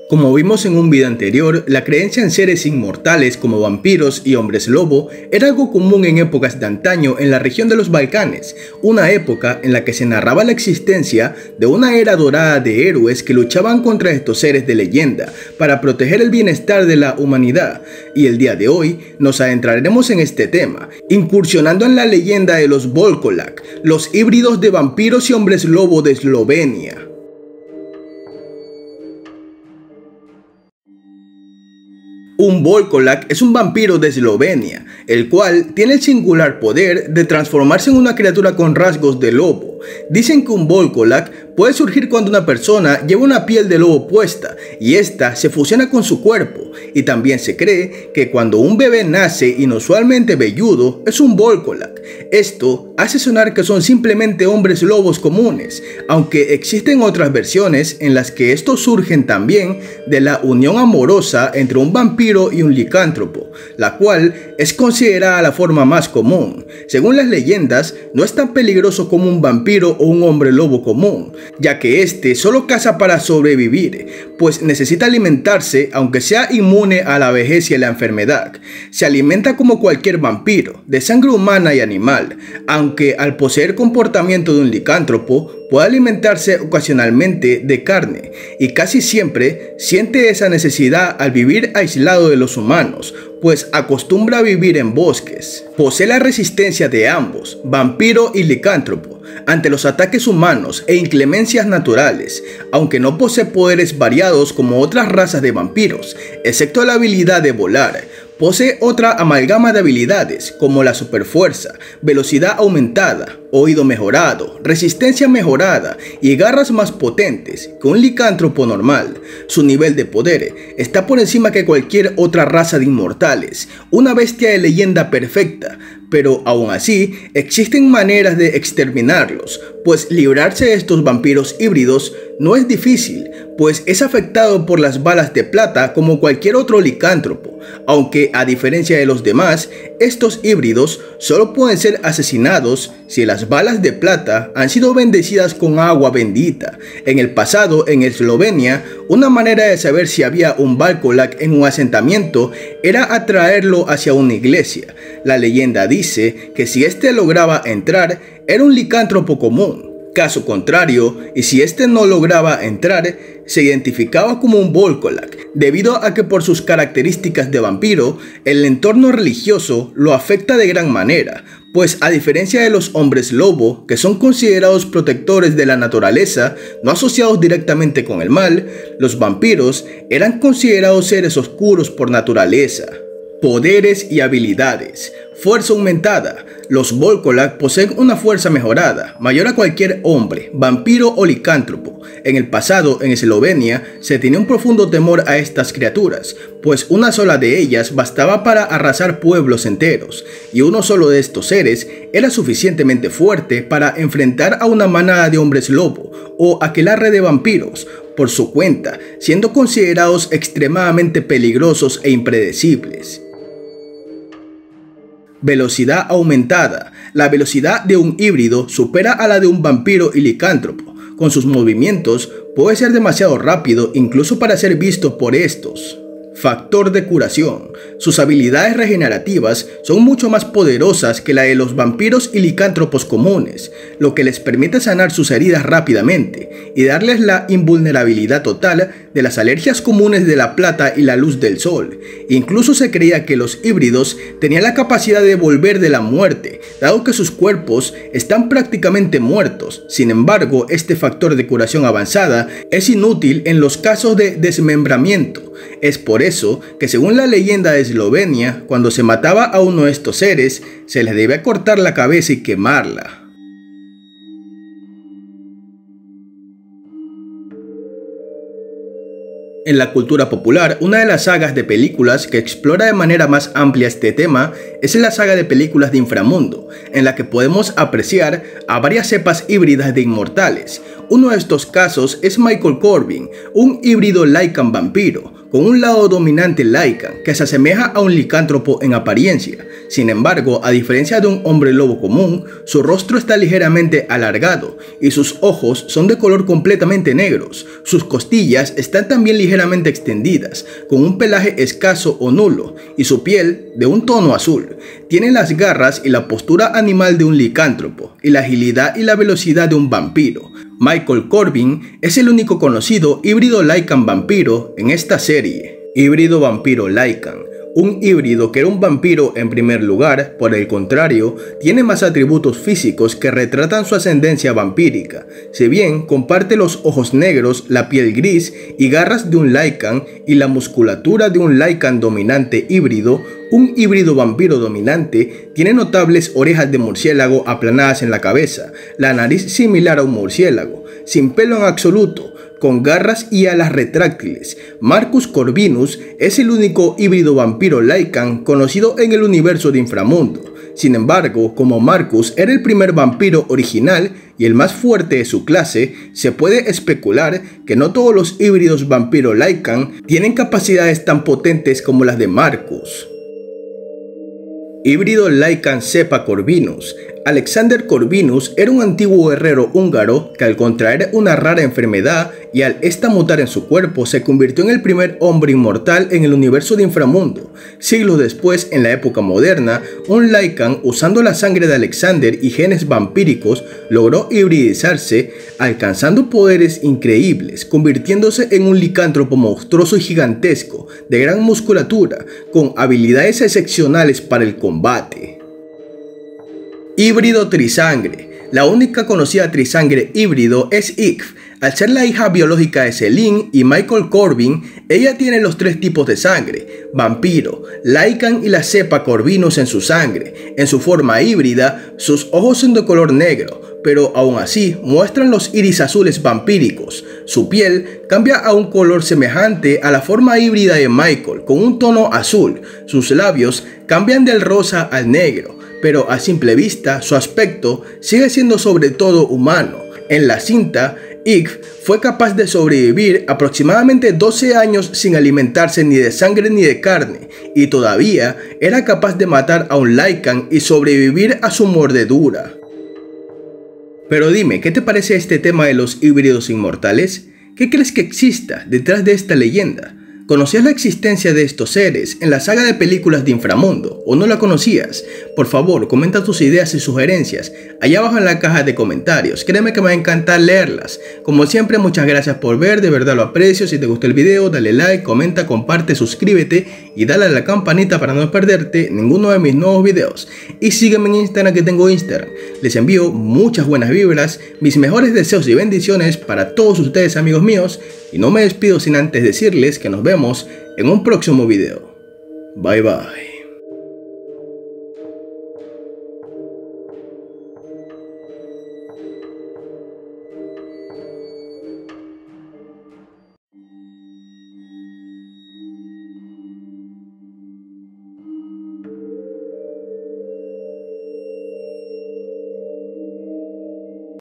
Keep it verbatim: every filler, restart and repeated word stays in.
Como vimos en un video anterior, la creencia en seres inmortales como vampiros y hombres lobo era algo común en épocas de antaño en la región de los Balcanes, una época en la que se narraba la existencia de una era dorada de héroes que luchaban contra estos seres de leyenda para proteger el bienestar de la humanidad, y el día de hoy nos adentraremos en este tema, incursionando en la leyenda de los Volkolak, los híbridos de vampiros y hombres lobo de Eslovenia. Un Volkolak es un vampiro de Eslovenia, el cual tiene el singular poder de transformarse en una criatura con rasgos de lobo. Dicen que un Volkolak puede surgir cuando una persona lleva una piel de lobo puesta y esta se fusiona con su cuerpo, y también se cree que cuando un bebé nace inusualmente velludo es un Volkolak. Esto hace sonar que son simplemente hombres lobos comunes, aunque existen otras versiones en las que estos surgen también de la unión amorosa entre un vampiro y un licántropo, la cual es considerada la forma más común. Según las leyendas, no es tan peligroso como un vampiro o un hombre lobo común, ya que este solo caza para sobrevivir, pues necesita alimentarse aunque sea inmune a la vejez y a la enfermedad. Se alimenta como cualquier vampiro, de sangre humana y animal, aunque al poseer comportamiento de un licántropo, puede alimentarse ocasionalmente de carne, y casi siempre siente esa necesidad al vivir aislado de los humanos, pues acostumbra a vivir en bosques. Posee la resistencia de ambos, vampiro y licántropo, ante los ataques humanos e inclemencias naturales, aunque no posee poderes variados como otras razas de vampiros, excepto la habilidad de volar. Posee otra amalgama de habilidades como la superfuerza, velocidad aumentada, oído mejorado, resistencia mejorada y garras más potentes que un licántropo normal. Su nivel de poder está por encima que cualquier otra raza de inmortales, una bestia de leyenda perfecta, pero aún así existen maneras de exterminarlos, pues librarse de estos vampiros híbridos no es difícil, pues es afectado por las balas de plata como cualquier otro licántropo, aunque a diferencia de los demás, estos híbridos solo pueden ser asesinados si las balas de plata han sido bendecidas con agua bendita. En el pasado, en Eslovenia, una manera de saber si había un Volkolak en un asentamiento era atraerlo hacia una iglesia. La leyenda dice que si éste lograba entrar, era un licántropo común. Caso contrario, y si este no lograba entrar, se identificaba como un Volkolak, debido a que por sus características de vampiro, el entorno religioso lo afecta de gran manera, pues a diferencia de los hombres lobo, que son considerados protectores de la naturaleza, no asociados directamente con el mal, los vampiros eran considerados seres oscuros por naturaleza. Poderes y habilidades. Fuerza aumentada. Los Volkolak poseen una fuerza mejorada, mayor a cualquier hombre, vampiro o licántropo. En el pasado, en Eslovenia, se tenía un profundo temor a estas criaturas, pues una sola de ellas bastaba para arrasar pueblos enteros, y uno solo de estos seres era suficientemente fuerte para enfrentar a una manada de hombres lobo o aquelarre de vampiros por su cuenta, siendo considerados extremadamente peligrosos e impredecibles. Velocidad aumentada. La velocidad de un híbrido supera a la de un vampiro y licántropo. Con sus movimientos puede ser demasiado rápido incluso para ser visto por estos. Factor de curación. Sus habilidades regenerativas son mucho más poderosas que la de los vampiros y licántropos comunes, lo que les permite sanar sus heridas rápidamente y darles la invulnerabilidad total de las alergias comunes de la plata y la luz del sol. Incluso se creía que los híbridos tenían la capacidad de volver de la muerte, dado que sus cuerpos están prácticamente muertos. Sin embargo, este factor de curación avanzada es inútil en los casos de desmembramiento. Es por eso que, según la leyenda de Eslovenia, cuando se mataba a uno de estos seres, se les debía cortar la cabeza y quemarla. En la cultura popular, una de las sagas de películas que explora de manera más amplia este tema es la saga de películas de Inframundo, en la que podemos apreciar a varias cepas híbridas de inmortales. Uno de estos casos es Michael Corbin, un híbrido Lycan vampiro, con un lado dominante Lycan que se asemeja a un licántropo en apariencia. Sin embargo, a diferencia de un hombre lobo común, su rostro está ligeramente alargado y sus ojos son de color completamente negros. Sus costillas están también ligeramente extendidas, con un pelaje escaso o nulo, y su piel de un tono azul. Tiene las garras y la postura animal de un licántropo, y la agilidad y la velocidad de un vampiro. Michael Corbin es el único conocido híbrido Lycan vampiro en esta serie. Híbrido vampiro Lycan. Un híbrido que era un vampiro en primer lugar, por el contrario, tiene más atributos físicos que retratan su ascendencia vampírica. Si bien comparte los ojos negros, la piel gris y garras de un Lycan y la musculatura de un Lycan dominante híbrido, un híbrido vampiro dominante tiene notables orejas de murciélago aplanadas en la cabeza, la nariz similar a un murciélago, sin pelo en absoluto, con garras y alas retráctiles. Marcus Corvinus es el único híbrido vampiro Lycan conocido en el universo de Inframundo. Sin embargo, como Marcus era el primer vampiro original y el más fuerte de su clase, se puede especular que no todos los híbridos vampiro Lycan tienen capacidades tan potentes como las de Marcus. Híbrido Lycan cepa Corvinus. Alexander Corvinus era un antiguo guerrero húngaro que al contraer una rara enfermedad y al esta mutar en su cuerpo se convirtió en el primer hombre inmortal en el universo de Inframundo. Siglos después, en la época moderna, un Lycan usando la sangre de Alexander y genes vampíricos logró hibridizarse, alcanzando poderes increíbles, convirtiéndose en un licántropo monstruoso y gigantesco, de gran musculatura, con habilidades excepcionales para el combate. Híbrido trisangre. La única conocida trisangre híbrido es Ygf. Al ser la hija biológica de Celine y Michael Corbin, ella tiene los tres tipos de sangre: vampiro, Lycan y la cepa Corvinus en su sangre. En su forma híbrida, sus ojos son de color negro, pero aún así muestran los iris azules vampíricos. Su piel cambia a un color semejante a la forma híbrida de Michael, con un tono azul. Sus labios cambian del rosa al negro, pero a simple vista su aspecto sigue siendo sobre todo humano. En la cinta, Ygf fue capaz de sobrevivir aproximadamente doce años sin alimentarse ni de sangre ni de carne, y todavía era capaz de matar a un Lycan y sobrevivir a su mordedura. Pero dime, ¿qué te parece este tema de los híbridos inmortales? ¿Qué crees que exista detrás de esta leyenda? ¿Conocías la existencia de estos seres en la saga de películas de Inframundo o no la conocías? Por favor, comenta tus ideas y sugerencias allá abajo en la caja de comentarios. Créeme que me va a encantar leerlas. Como siempre, muchas gracias por ver, de verdad lo aprecio. Si te gustó el video, dale like, comenta, comparte, suscríbete y dale a la campanita para no perderte ninguno de mis nuevos videos. Y sígueme en Instagram, que tengo Instagram. Les envío muchas buenas vibras, mis mejores deseos y bendiciones para todos ustedes, amigos míos. Y no me despido sin antes decirles que nos vemos en un próximo video. Bye bye.